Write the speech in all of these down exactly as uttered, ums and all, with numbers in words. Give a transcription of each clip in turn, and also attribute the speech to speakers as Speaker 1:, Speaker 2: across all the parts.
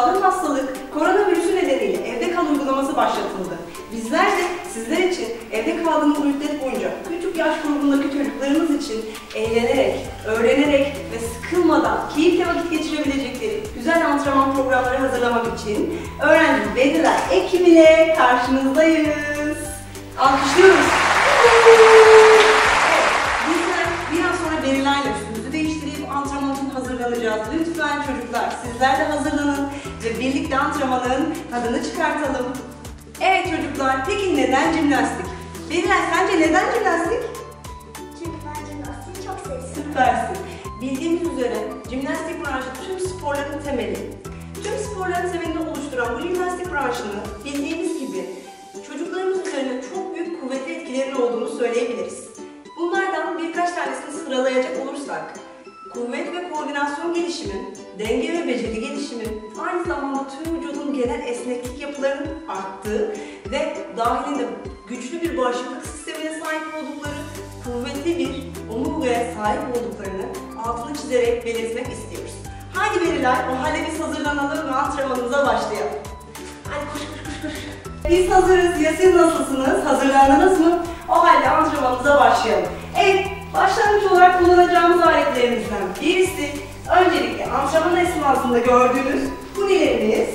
Speaker 1: salgın hastalık koronavirüsü nedeniyle evde kal uygulaması başlatıldı. Bizler de sizler için evde kaldığımız müddet boyunca küçük yaş grubundaki çocuklarımız için eğlenerek, öğrenerek ve sıkılmadan keyifle vakit geçirebilecekleri güzel antrenman programları hazırlamak için Öğrenci Veliler ekibiyle karşınızdayız. Alkışlıyoruz. Evet, bizler biraz sonra Velilerle üstümüzü değiştirip antrenman için hazırlanacağız. Lütfen çocuklar sizler de hazırlanın ve birlikte antrenmanın tadını çıkartalım. Evet çocuklar, peki neden jimnastik? Veliler sence neden jimnastik?
Speaker 2: Çünkü ben jimnastiği çok seviyorum.
Speaker 1: Süpersin. Bildiğimiz üzere jimnastik branşı tüm sporların temeli. Tüm sporların temelini oluşturan bu jimnastik branşını bildiğimiz gibi çocuklarımız üzerinde çok büyük kuvvetli etkilerinin olduğunu söyleyebiliriz. Bunlardan birkaç tanesini sıralayacak olursak, kuvvet ve koordinasyon gelişimi, denge ve beceri gelişimi, aynı zamanda tüm vücudun genel esneklik yapılarının arttığı ve dahilinde güçlü bir bağışıklık sistemine sahip oldukları, kuvvetli bir omurgaya sahip olduklarını altını çizerek belirtmek istiyoruz. Haydi Veliler, o halde biz hazırlanalım ve antrenmanımıza başlayalım. Hadi koş koş koş koş. Biz hazırız. Ya siz nasılsınız? Hazırlandınız mı? O halde antrenmanımıza başlayalım. Evet, başlangıç olarak kullanacağımız aletlerimizden birisi, öncelikle antrenman esnasında gördüğünüz hunilerimiz.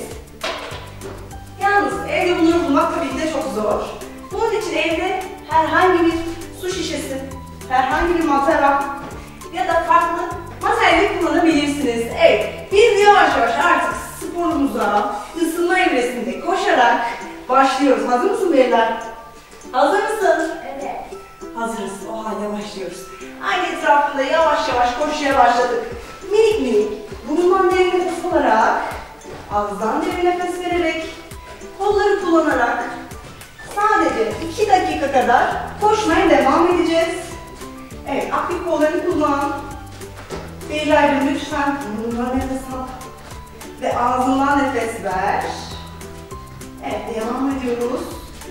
Speaker 1: Yalnız evde bunları bulmak tabii ki de çok zor. Bunun için evde herhangi bir su şişesi, herhangi bir matara ya da farklı materyali kullanabilirsiniz. Evet, biz yavaş yavaş artık sporumuza ısınma evresinde koşarak başlıyoruz. Hazır mısın beyler? Hazır mısın?
Speaker 2: Evet.
Speaker 1: Hazırız. O halde başlıyoruz. Aynı etrafında yavaş yavaş koşuya başladık. Minik minik burundan derin nefes alarak, ağızdan derin nefes vererek, kolları kullanarak sadece iki dakika kadar koşmaya devam edeceğiz. Evet, aktif kollarını kullan. Beyler lütfen burundan nefes al ve ağzından nefes ver. Evet, devam ediyoruz.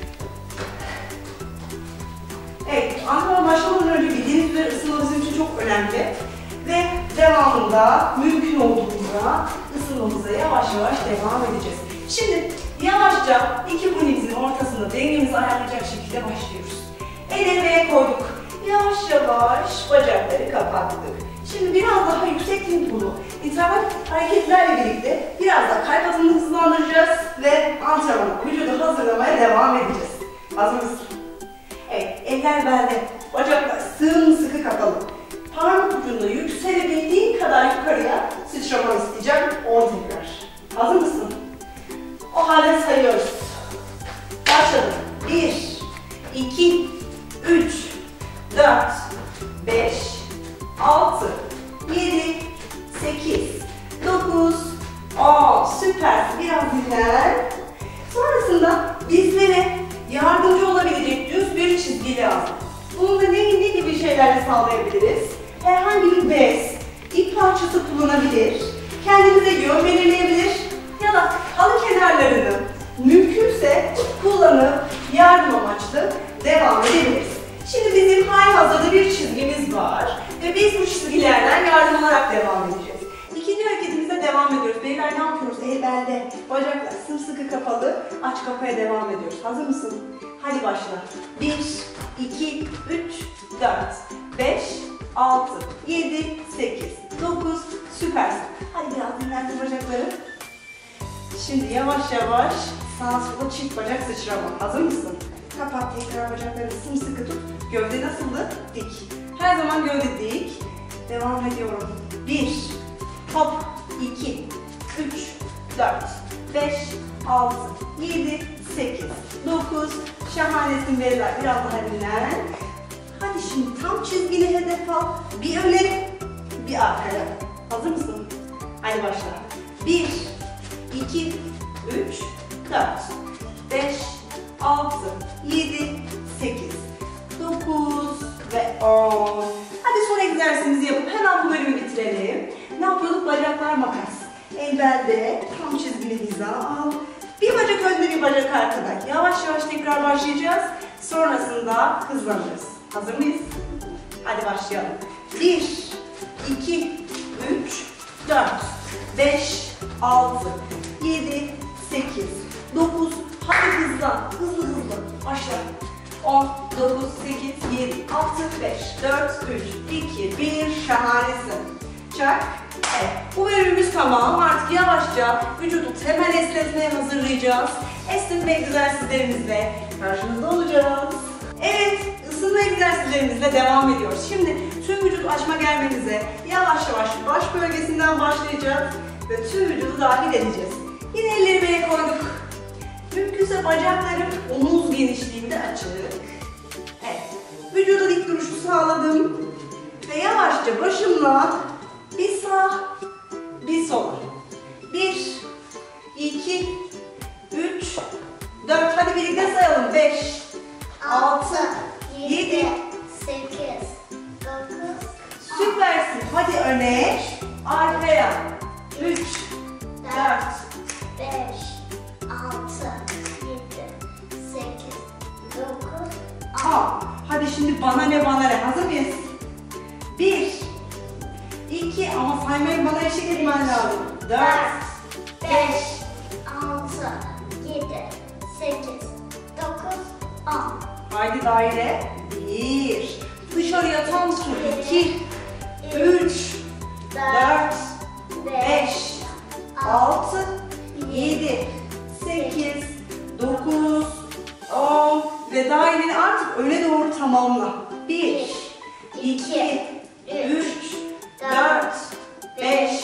Speaker 1: Evet, antrenman başlamadan önce bildiğiniz üzere ısınma bizim için çok önemli. Ve devamında mümkün olduğunda ısınmamıza yavaş yavaş devam edeceğiz. Şimdi yavaşça iki bunimizin ortasında dengemizi ayarlayacak şekilde başlıyoruz. El eleye koyduk. Yavaş yavaş bacakları kapattık. Şimdi biraz daha yüksek tempolu interval hareketlerle birlikte biraz da kalp atımını hızlandıracağız ve antrenmana, vücudu hazırlamaya devam edeceğiz. Hazır mısın? Evet, eller belde, bacaklar sımsıkı kapalı. Parmak ucunda yükselebildiğin kadar yukarıya sıçramanı isteyeceğim. on tekrar. Hazır mısın? O halde sayıyoruz. Başladık. bir, iki, üç, dört, beş, altı, yedi, sekiz, dokuz, on. Süper. Biraz dinlen. Sonrasında bizlere yardımcı olabilecek düz bir çizgi lazım. Bunu da ne, ne gibi şeylerle sağlayabiliriz? Herhangi bir bez, ip parçası kullanabilir, kendimize yön belirleyebilir ya da halı kenarlarını mümkünse kullanıp yardım amaçlı devam edebiliriz. Şimdi bizim halihazırda bir çizgimiz var ve biz bu çizgilerden yardım alarak devam edeceğiz. İkinci hareketimize devam ediyoruz. Beyler ne yapıyoruz? El belde, bacaklar sımsıkı kapalı, aç kapaya devam ediyoruz. Hazır mısın? Hadi başla. bir, iki, üç, dört, beş, altı, yedi, sekiz, dokuz, süpersin. Hadi biraz dinlendir bacakları. Şimdi yavaş yavaş sağa sola çift bacak sıçrama. Hazır mısın? Kapat tekrar bacaklarını sımsıkı tut. Gövde nasıldı? Dik. Her zaman gövde dik. Devam ediyorum. bir, hop, iki, üç, dört, beş, altı, yedi, sekiz, dokuz, şahanesin beyler. Biraz daha dinlen. Hadi şimdi tam çizgili hedef al. Bir öne, bir arkaya. Hazır mısın? Hadi başla. bir, iki, üç, dört, beş, altı, yedi, sekiz, dokuz ve on. Hadi son egzersizimizi yapıp hemen bu bölümü bitirelim. Ne yapıyorduk? Bacaklar makas. El belde, tam çizgili hiza al. Bir bacak önde, bir bacak arkada. Yavaş yavaş tekrar başlayacağız. Sonrasında hızlanırız. Hazır mıyız? Hadi başlayalım. bir, iki, üç, dört, beş, altı, yedi, sekiz, dokuz. Hadi hızlan. Hızlı hızlı. Başla. on, dokuz, sekiz, yedi, altı, beş, dört, üç, iki, bir. Şahanesin. Çak. Evet. Bu bölümümüz tamam. Artık yavaşça vücudu temel esnetmeye hazırlayacağız. Esnetme egzersizlerimizle karşınızda olacağız. Evet, ısınma egzersizlerimizle devam ediyoruz. Şimdi tüm vücut açma germemize yavaş yavaş baş bölgesinden başlayacağız ve tüm vücudu dahil edeceğiz. Yine elleri bele koyduk. Mümkünse bacaklarım omuz genişliğinde açık. Evet, vücuda dik duruşu sağladım ve yavaşça başımla bir sağ, bir sol. Bir, iki, üç, dört. Hadi birlikte sayalım. Beş, altı, yedi,
Speaker 2: sekiz, dokuz.
Speaker 1: Süpersin. Hadi öne, arkaya. Üç, dört,
Speaker 2: beş, altı, yedi, sekiz, dokuz,
Speaker 1: on. Hadi şimdi bana ne bana ne. Hazır mıyız? Bir, iki, ama saymayı bana eşlik etmen lazım. Dört,
Speaker 2: beş, altı, yedi, sekiz, dokuz, on.
Speaker 1: haydi daire. Bir, dışarıya tam tur. İki, üç, dört, beş, altı, yedi, sekiz, dokuz, on ve daireyi artık öne doğru tamamla. Bir, iki, üç, dört, beş,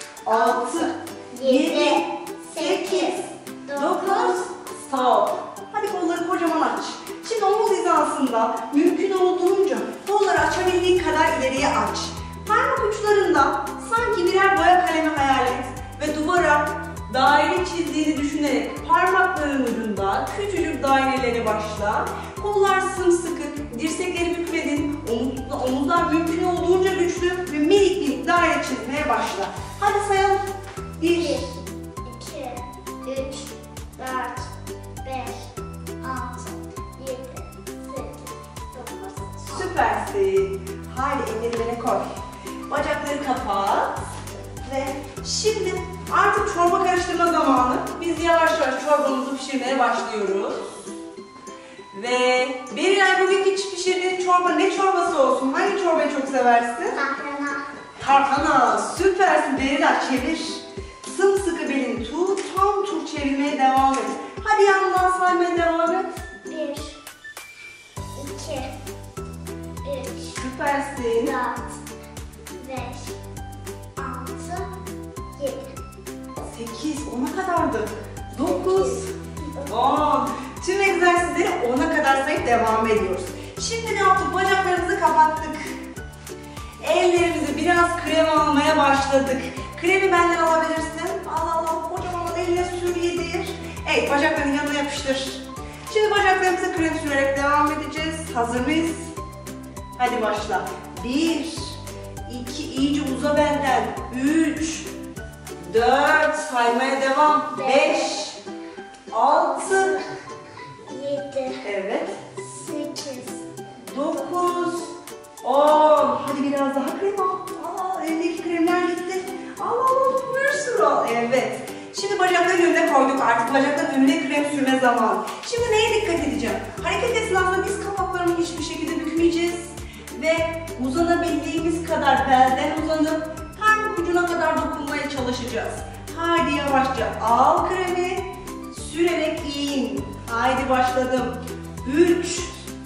Speaker 1: altı, yedi, sekiz, dokuz, stop. Hadi kolları kocaman aç. Şimdi omuz hizasında mümkün olduğunca kolları açabildiğin kadar ileriye aç. Parmak uçlarında sanki birer boya kalemi hayal et ve duvara daire çizdiğini düşünerek parmakların ucunda küçücük daireleri başla. Kollar sımsıkı, dirsekleri bükmedin, omuz, omuzlar mümkün olduğunca güçlü ve minik minik daire çizmeye başla. Hadi sayalım. Bir,
Speaker 2: iki, üç, dört, beş, altı, yedi, sekiz, dokuz.
Speaker 1: süpersin. Haydi elleri bele koy. Bacakları kapat. Ve şimdi artık çorba karıştırma zamanı. Biz yavaş yavaş çorbamızı pişirmeye başlıyoruz. Ve Berilay bugünkü pişirdiğin çorba ne çorbası olsun? Hangi çorbayı çok seversin?
Speaker 2: Tarhana.
Speaker 1: Tarhana. Süpersin Berilay, çevir. Sımsıkı belini tut, tam tur çevirmeye devam et. Hadi yandan saymaya devam et.
Speaker 2: Bir, iki, üç,
Speaker 1: Süpersin.
Speaker 2: dört, beş, altı, yedi.
Speaker 1: sekiz, ona kadardı. dokuz, on. Tüm egzersizleri ona kadar sayıp devam ediyoruz. Şimdi ne yaptık? Bacaklarımızı kapattık. Ellerimizi biraz krem almaya başladık. Kremi benden alabilirsin. Al al al, kocaman eline sür, yedir. Evet, bacakların yanına yapıştır. Şimdi bacaklarımıza krem sürerek devam edeceğiz. Hazır mıyız? Hadi başla. Bir, iki, iyice uza benden. Üç, dört, saymaya devam. Beş, altı,
Speaker 2: Yedi,
Speaker 1: evet,
Speaker 2: sekiz,
Speaker 1: dokuz, on. Hadi biraz daha krem al. Al, eldeki kremler gitti. Al al al, bir sürü al. Evet. Şimdi bacakların önüne koyduk. Artık bacakların önüne krem sürme zamanı. Şimdi neye dikkat edeceğim? Hareket esnasında diz kapaklarını hiçbir şekilde bükmeyeceğiz. Ve uzanabildiğimiz kadar belden uzanıp parmak ucuna kadar dokunmaya çalışacağız. Haydi yavaşça al kremi, sürerek in. Haydi başladım. Üç,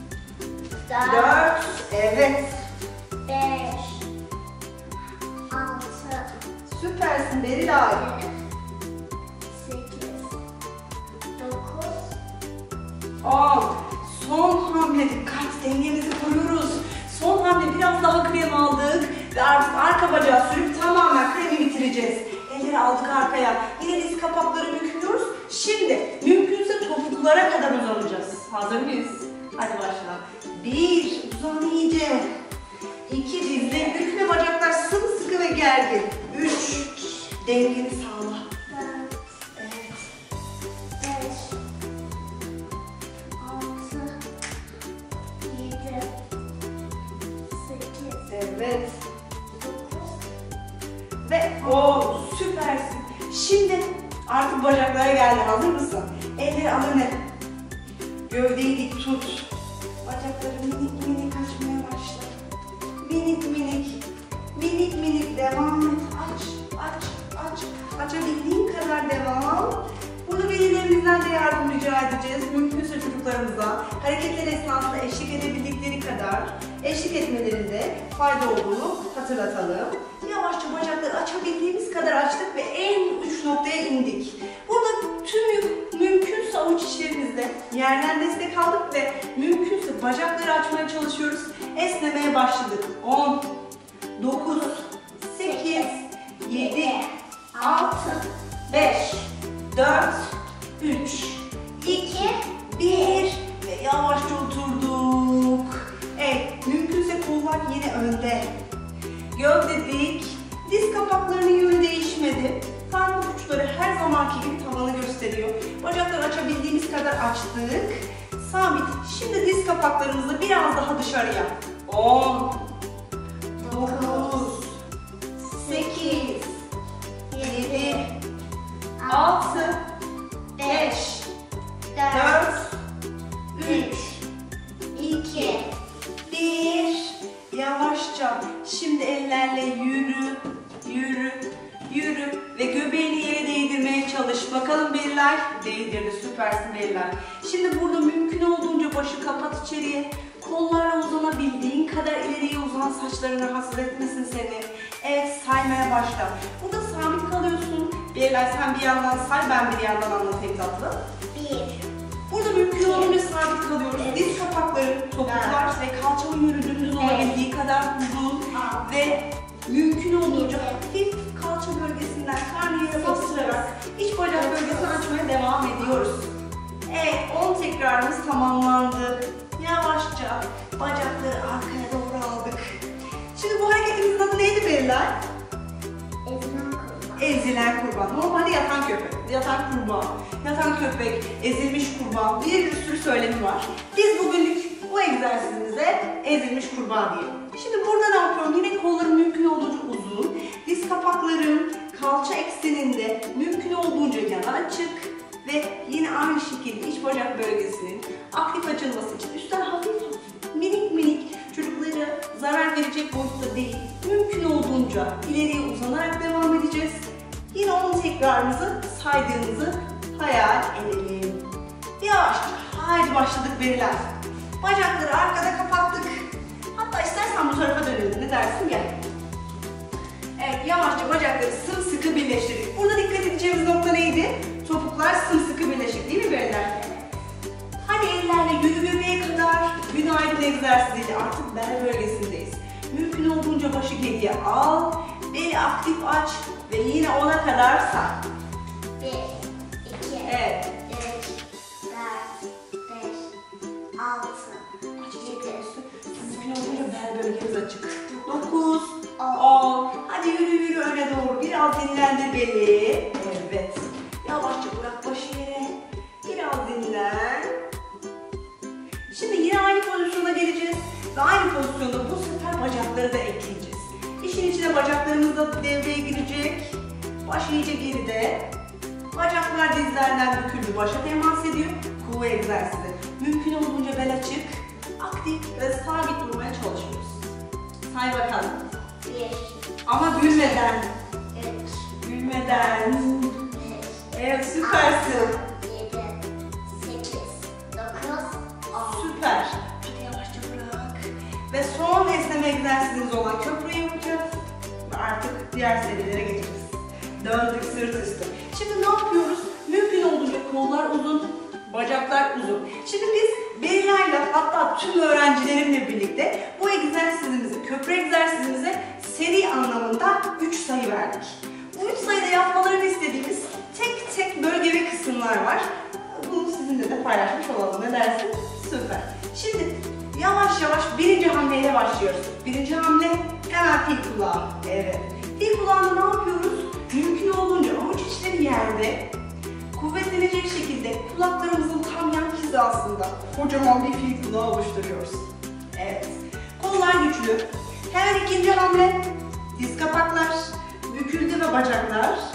Speaker 1: dört, evet.
Speaker 2: beş, altı,
Speaker 1: Süpersin Berilay.
Speaker 2: sekiz, dokuz,
Speaker 1: on. Son hamle, dikkat, dengemizi koruyoruz. Son hamle, biraz daha krem aldık ve artık arka bacağı sürüp tamamen kremi bitireceğiz. Elleri aldık arkaya. Yine diz kapakları bükmüyoruz. Şimdi mümkünse topuklara kadar uzanacağız. Hazır mıyız? Hadi başla. Bir, uzan iyice. İki, dizleri bükme, bacaklar sımsıkı ve gergin. Üç, dengeni sağla.
Speaker 2: dört,
Speaker 1: Evet.
Speaker 2: beş, altı, yedi, sekiz,
Speaker 1: Evet.
Speaker 2: dokuz,
Speaker 1: Ve o süpersin. Şimdi Artık bacaklara geldi. Hazır mısın? Elleri al öne. Gövdeyi dik tut. Bacakları minik minik açmaya başla. Minik minik. Minik minik devam et. Aç, aç, aç. Açabildiğin kadar devam. Burada velilerinizden de yardım rica edeceğiz. Mümkünse çocuklarımıza hareketler esnasında eşlik edebildikleri kadar eşlik etmelerinde fayda olduğunu hatırlatalım. Yavaşça bacakları açabildiğimiz kadar açtık ve en uç noktaya indik. Burada tüm yük mümkünse avuç içlerimizde yerden destek aldık ve mümkünse bacakları açmaya çalışıyoruz. Esnemeye başladık. on, dokuz, sekiz, yedi, altı, beş, dört, üç, iki, bir ve yavaşça oturduk. Evet, mümkünse kollar yine önde. Gövde dik, diz kapaklarının yönü değişmedi. Parmak uçları her zamanki gibi tavanı gösteriyor. Bacakları açabildiğimiz kadar açtık. Sabit. Şimdi diz kapaklarımızı biraz daha dışarıya. on, dokuz, sekiz, yedi, altı, beş, dört, üç, iki, bir. Yavaşça. Şimdi ellerle yürü, yürü, yürü ve göbeğini yere değdirmeye çalış. Bakalım Berilay. Değdirdi. Süpersin Berilay. Şimdi burada mümkün olduğunca başı kapat içeriye. Kollarla uzanabildiğin kadar ileriye uzan, saçlarını rahatsız etmesin seni. Evet, saymaya başla. Burada sabit kalıyorsun. Berilay sen bir yandan say, ben bir yandan anlatayım tatlım.
Speaker 2: Bir.
Speaker 1: Burada mümkün olduğunca sabit kalıyoruz. Diz kapakları, topuklar ve kalçanın yönü dümdüz olabildiği kadar uzun ve mümkün olduğunca hafif kalça bölgesinden karnıyara bastırarak iç bacak bölgesini açmaya devam ediyoruz. Evet, on tekrarımız tamamlandı. Yavaşça bacakları arkaya doğru aldık. Şimdi bu hareketimizin adı neydi Berilay?
Speaker 2: Ezilen kurbağa.
Speaker 1: Ezilen kurbağa. Normalde yatan köpek, yatan kurbağa, yatan köpek, ezilmiş kurbağa, bir sürü söylemi var. Biz bugünlük bu egzersizimize ezilmiş kurbağa diyelim. Şimdi burada ne yapıyorum? Yine kollarım mümkün olduğunca uzun. Diz kapaklarım kalça ekseninde mümkün olduğunca yana açık. Ve yine aynı şekilde iç bacak bölgesinin aktif açılması için üstten hafif hafif, minik minik, çocuklara zarar verecek boyutta değil, mümkün olduğunca ileriye uzanarak devam edeceğiz. Yine on tekrarımızı saydığımızı hayal edelim. Yavaşça, haydi başladık Berilay. Bacakları arkada kapattık. Hatta istersen bu tarafa dönelim, ne dersin? Gel. Evet, yavaşça bacakları sımsıkı birleştirdik. Burada dikkat edeceğimiz nokta neydi? Topuklar sımsıkı birleşik değil mi Berilay? Hadi ellerle yürü göbeğe kadar. Günaydın egzersiziyle artık bel bölgesindeyiz. Mümkün olduğunca başı geriye al. Beli aktif aç ve yine ona kadar say.
Speaker 2: Bir, iki,
Speaker 1: Evet.
Speaker 2: üç, dört, beş, altı, yedi,
Speaker 1: Mümkün olduğunca bel bölgemiz açık. dokuz, on. Hadi yürü yürü öne doğru. Biraz dinlendir beli. Evet. Yavaşça bırak başı yere. Biraz dinlen. Şimdi yine aynı pozisyona geleceğiz. Ve aynı pozisyonda bu sefer bacakları da ekleyeceğiz. İşin içine bacaklarımız da devreye girecek. Baş iyice geride. Bacaklar dizlerden büküldü. Başa temas ediyor. Kuvvet egzersizi. Mümkün olduğunca bel açık, aktif ve sabit durmaya çalışıyoruz. Say bakalım.
Speaker 2: bir,
Speaker 1: Ama gülmeden.
Speaker 2: üç,
Speaker 1: Gülmeden.
Speaker 2: beş,
Speaker 1: Evet, süpersin.
Speaker 2: yedi, sekiz, dokuz, on.
Speaker 1: Süper. Hadi yavaşça bırak. Ve son esneme egzersizimiz olan köprüyü yapacağız. Ve artık diğer seviyelere geçeceğiz. Döndük sırt üstü. Şimdi ne yapıyoruz? Mümkün olduğunca kollar uzun, bacaklar uzun. Şimdi biz Berilay'la, hatta tüm öğrencilerimle birlikte bu egzersizimizi, köprü egzersizimize seri anlamında üç sayı verdik. Bu üç sayıda yapmalarını istediğimiz tek tek bölge ve kısımlar var. Bunu sizinle de paylaşmış olalım. Ne dersin? Süper. Şimdi yavaş yavaş birinci hamleyle başlıyoruz. Birinci hamle hemen fil kulağı. Evet. Fil kulağında ne yapıyoruz? Mümkün olduğunca avuç içleri yerde kuvvetlenecek şekilde kulaklarımızın tam yan hizasında kocaman bir fil kulağı oluşturuyoruz. Evet. Kollar güçlü. Hemen ikinci hamle. Diz kapaklar, büküldü ve bacaklar.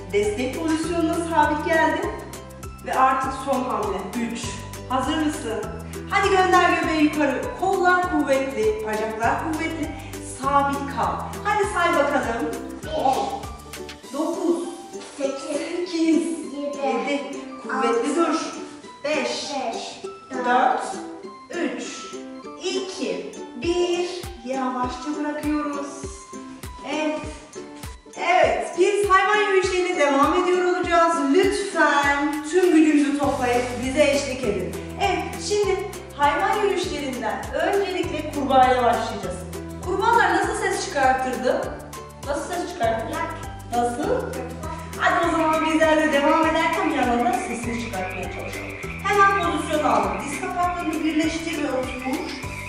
Speaker 1: Destek pozisyonuna sabit geldin. Ve artık son hamle. üç. Hazır mısın? Hadi gönder göbeği yukarı. Kollar kuvvetli, bacaklar kuvvetli. Sabit kal. Hadi say bakalım. on, dokuz, sekiz, yedi. Kuvvetli dur. beş, dört, üç, iki, bir. Yavaşça bırakıyoruz. Evet. Evet, biz hayvan yürüyüşlerine devam ediyor olacağız. Lütfen tüm gücünüzü toplayıp bize eşlik edin. Evet, şimdi hayvan yürüyüşlerinden öncelikle kurbağayla başlayacağız. Kurbağalar nasıl ses çıkartırdı? Nasıl ses çıkartırdı? Nasıl? Hadi o zaman bizler de devam ederken bir yandan da ses çıkartmaya çalışalım. Hemen pozisyon aldım. Diz kapaklarını birleştir ve otur.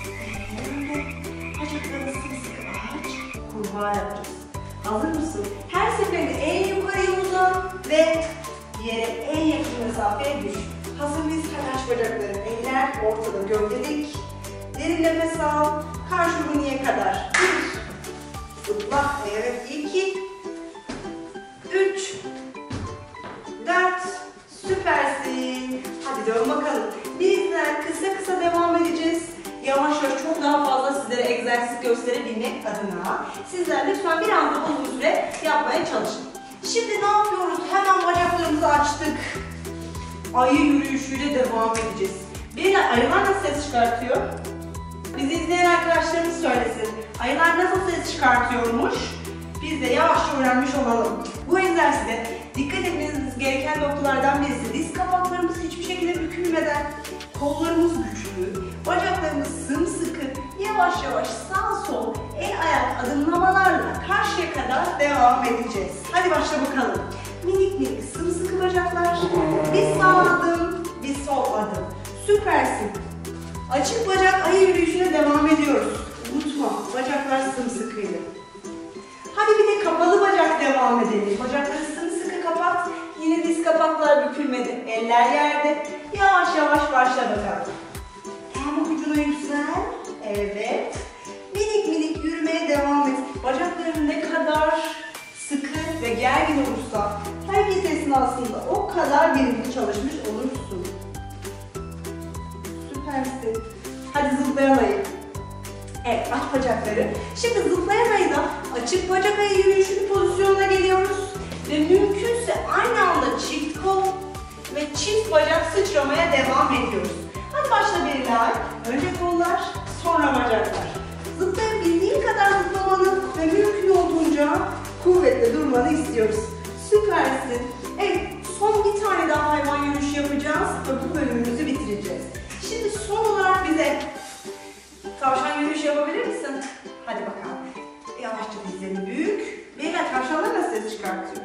Speaker 1: Bacaklarını sıkı aç. Kurbağa yapacağız. Hazır mısın? Her seferinde en yukarıya uzan ve yere en yakın mesafeye düş. Hazır mıyız? Hadi aç bacakları. Eller ortada, gövdelik. Derin nefes al. Karşı buniye kadar. Bir. Zıpla. Evet. İki. Üç. Dört. Süpersin. Hadi dön bakalım. Bizler kısa kısa devam edeceğiz. Yavaş yavaş çok daha fazla sizlere egzersiz gösterebilmek adına sizler lütfen biraz da uzun süre yapmaya çalışın. Şimdi ne yapıyoruz? Hemen bacaklarımızı açtık. Ayı yürüyüşüyle devam edeceğiz. Bir ayılar nasıl ses çıkartıyor? Bizi izleyen arkadaşlarımız söylesin. Ayılar nasıl ses çıkartıyormuş? Biz de yavaşça öğrenmiş olalım. Bu egzersizde dikkat etmeniz gereken noktalardan birisi diz kapaklarımız hiçbir şekilde bükülmeden, kollarımız güçlü, bacaklarımız sımsıkı, yavaş yavaş sağ sol, el ayak adımlamalarla karşıya kadar devam edeceğiz. Hadi başla bakalım. Minik minik sımsıkı bacaklar, bir sağ adım, bir sol adım. Süpersin. Açık bacak ayı yürüyüşüne devam ediyoruz. Unutma, bacaklar sımsıkıydı. Hadi bir de kapalı bacak devam edelim. Bacakları sımsıkı kapat. Yine diz kapaklar bükülmedi. Eller yerde. Yavaş yavaş başla bakalım. Parmak ucuna yüksel. Evet. Minik minik yürümeye devam et. Bacakların ne kadar sıkı ve gergin olursa hareket esnasında o kadar verimli çalışmış olursun. Süpersin. Hadi zıplayan ayı. Evet, aç bacakları. Şimdi zıplayan ayıda açık bacak ayı yürüyüşü pozisyonuna geliyoruz. Ve mümkünse aynı anda çift kol ve çift bacak sıçramaya devam ediyoruz. Hadi başla Berilay. Önce kollar, sonra bacaklar. Zıplayabildiğin kadar zıplamanı ve mümkün olduğunca kuvvetle durmanı istiyoruz. Süpersin. Evet, son bir tane daha hayvan yürüyüşü yapacağız ve bu bölümümüzü bitireceğiz. Şimdi son olarak bize tavşan yürüyüşü yapabilir misin? Hadi bakalım. Yavaşça dizlerini büyük. Beyler, tavşanlar nasıl ses çıkartıyor?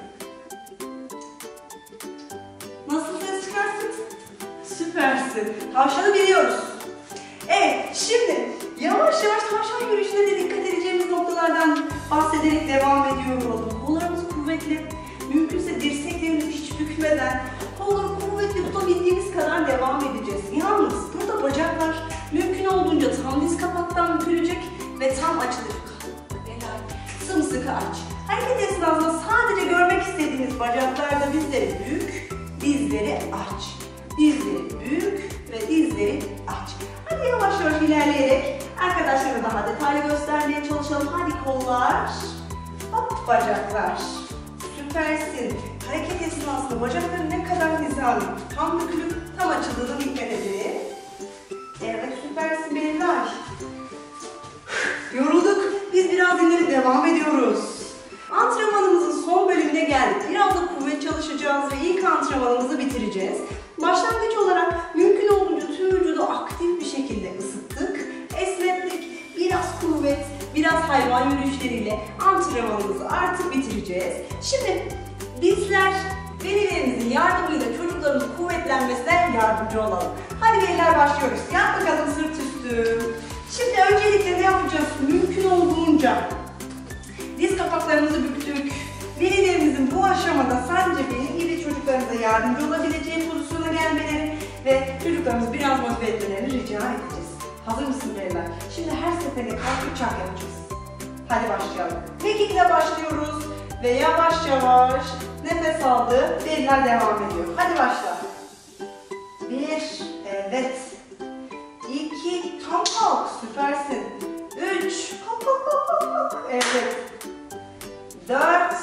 Speaker 1: Nasıl ses çıkartıyor? Süpersin. Tavşanı biliyoruz. Evet, şimdi yavaş yavaş tavşan yürüyüşüne de dikkat edeceğimiz noktalardan bahsederek devam ediyor olalım. Kollarımız kuvvetli. Mümkünse dirseklerimizi hiç bükmeden kolları kuvvetli tutabildiğimiz kadar devam edeceğiz. Yalnız burada bacaklar mümkün olduğunca tam diz kapaktan bükülecek ve tam açılacak. Sımsıkı aç. Hareket esnasında sadece görmek istediğiniz bacaklarda dizleri büyük, dizleri aç. Dizleri büyük ve dizleri aç. Hadi yavaş yavaş ilerleyerek arkadaşlara daha detaylı göstermeye çalışalım. Hadi kollar, hop bacaklar. Süpersin. Hareket esnasında bacakların ne kadar hizali, tam bükülüp tam açıldığına dikkat edin. Evet, süpersin Berilay. Yorulduk. Biz biraz dinlenip devam ediyoruz. Antrenmanımızın son bölümüne geldik. Biraz da kuvvet çalışacağız ve ilk antrenmanımızı bitireceğiz. Başlangıç olarak mümkün olduğunca tüm vücudu aktif bir şekilde ısıttık, esnettik. Biraz kuvvet, biraz hayvan yürüyüşleriyle antrenmanımızı artık bitireceğiz. Şimdi bizler velilerimizin yardımıyla çocuklarımızın kuvvetlenmesine yardımcı olalım. Hadi veliler başlıyoruz. Yat bakalım sırt üstü. Şimdi öncelikle ne yapacağız? Mümkün olduğunca diz kapaklarımızı büktük. Velilerimizin bu aşamada sadece benim gibi çocuklarımıza yardımcı olabileceği pozisyona gelmeleri ve çocuklarımızı biraz motive etmelerini rica edeceğiz. Hazır mısın veliler? Şimdi her seferinde kalkıp çak yapacağız. Hadi başlayalım. Mekikle başlıyoruz ve yavaş yavaş Nefes aldı. Belinay devam ediyor. Hadi başla. Bir. Evet. İki. Tam kalk. Süpersin. Üç. Kalk kalk kalk kalk kalk. Evet. Dört.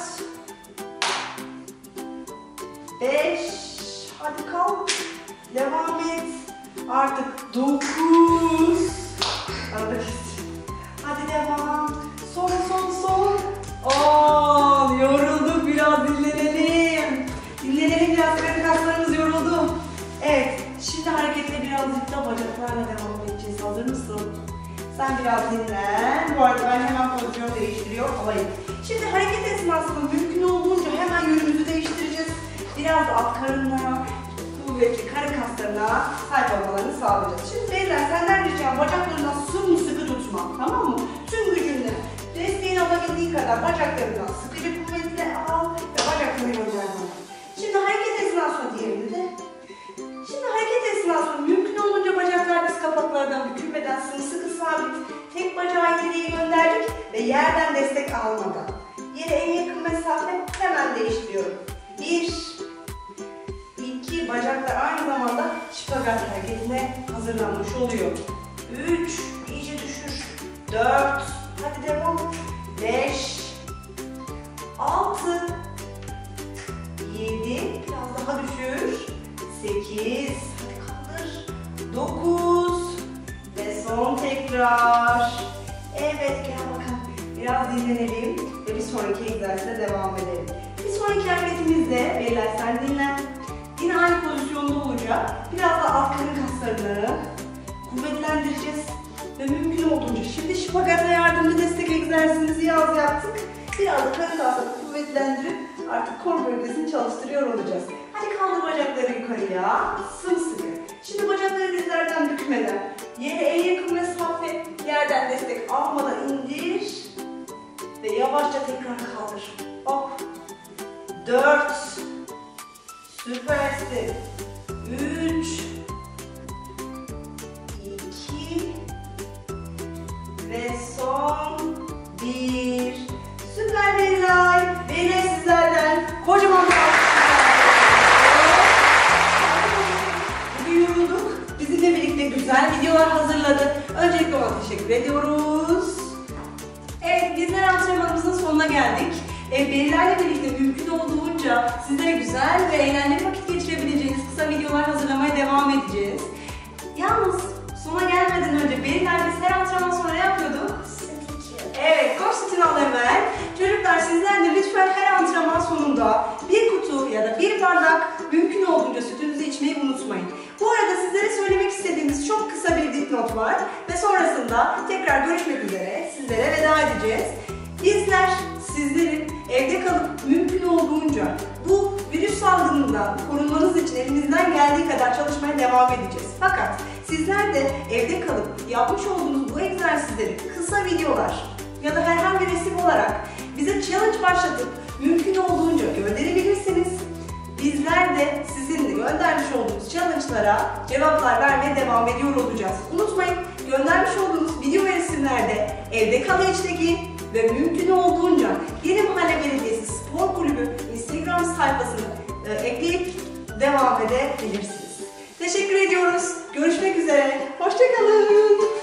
Speaker 1: Beş. Hadi kalk. Devam et. Artık dokuz. Hadi devam. Son son son. On. Yorulduk, biraz dinlenelim. Dinlenelim biraz, karın kaslarımız yoruldu. Evet, şimdi hareketle birazcık da bacaklarla devam edeceğiz. Hazır mısın? Sen biraz dinlen. Bu arada ben hemen pozisyon değiştiriyor olayım. Şimdi hareket esnasında mümkün olduğunca hemen yönümüzü değiştireceğiz. Biraz alt karınla, kuvvetli karın kaslarına sahip olmalarını sağlayacağız. Şimdi beyler, senden ricam bacaklarından sımsıkı tutma, tamam mı? Tüm gücünle, desteğini alabildiği kadar bacaklarından sıkıcı kuvvetle al ve bacaklarını gönderme. Şimdi hareket esnasında diyelim de. Şimdi hareket esnasında mümkün olunca bacaklar diz kapaklardan bükülmeden sımsıkı sabit, tek bacağı ileriye gönderdik ve yerden destek almadan. Yere en yakın mesafe hemen değiştiriyorum. Bir, iki, bacaklar aynı zamanda şipagat hareketine hazırlanmış oluyor. Üç, iyice düşür. Dört, hadi devam. Beş, altı, yedi, biraz daha düşür. Sekiz, hadi kaldır. Dokuz ve son tekrar. Evet, gel bakalım. Biraz dinlenelim ve bir sonraki egzersize devam edelim. Bir sonraki hareketimizde, beyler sen dinlen. Yine aynı pozisyonda olacak. Biraz da alt karın kaslarını kuvvetlendireceğiz. Ve mümkün olduğunca, şimdi şipagata yardımcı destek egzersizimizi yaz yaptık. Biraz da karın kaslarını kuvvetlendirip artık kor bölgesini çalıştırıyor olacağız. Hadi kaldır bacakları yukarıya, sımsıkı. Şimdi bacakları dizlerden bükmeden, yere en yakın mesafe, yerden destek almadan indir ve yavaşça tekrar kaldır. Hop. Dört. Süpersin. Üç. İki. Ve son bir. Süper Belinay. Belinay sizlerden kocaman bir bugün yorulduk. Bizimle birlikte güzel videolar hazırladı. Öncelikle ona teşekkür ediyoruz. Evet, bizler antrenmanımızın sonuna geldik. E, Belinay'la birlikte mümkün olduğunca sizlere güzel ve eğlenceli vakit geçirebileceğiniz kısa videolar hazırlamaya devam edeceğiz. Yalnız sona gelmeden önce Belinay biz her antrenman sonra ne yapıyorduk? Evet, koş sütünü al hemen. Çocuklar sizler de lütfen her antrenman sonunda bir kutu ya da bir bardak mümkün olduğunca sütünüzü içmeyi unutmayın. Bu arada sizlere söylemek istediğimiz çok kısa bir dipnot var ve sonrasında tekrar görüşmek üzere sizlere veda edeceğiz. Bizler sizlerin evde kalıp mümkün olduğunca bu virüs salgınından korunmanız için elimizden geldiği kadar çalışmaya devam edeceğiz. Fakat sizler de evde kalıp yapmış olduğunuz bu egzersizleri kısa videolar ya da herhangi bir resim olarak bize challenge başlatıp mümkün olduğunca gönderebilirsiniz. Bizler de sizinle göndermiş olduğunuz challenge'lara cevaplar vermeye devam ediyor olacağız. Unutmayın, göndermiş olduğunuz video ve resimlerde evde kal hashtag'i ve mümkün olduğunca Yeni Mahalle Belediyesi Spor Kulübü Instagram sayfasını e, ekleyip devam edebilirsiniz. Teşekkür ediyoruz. Görüşmek üzere. Hoşça kalın.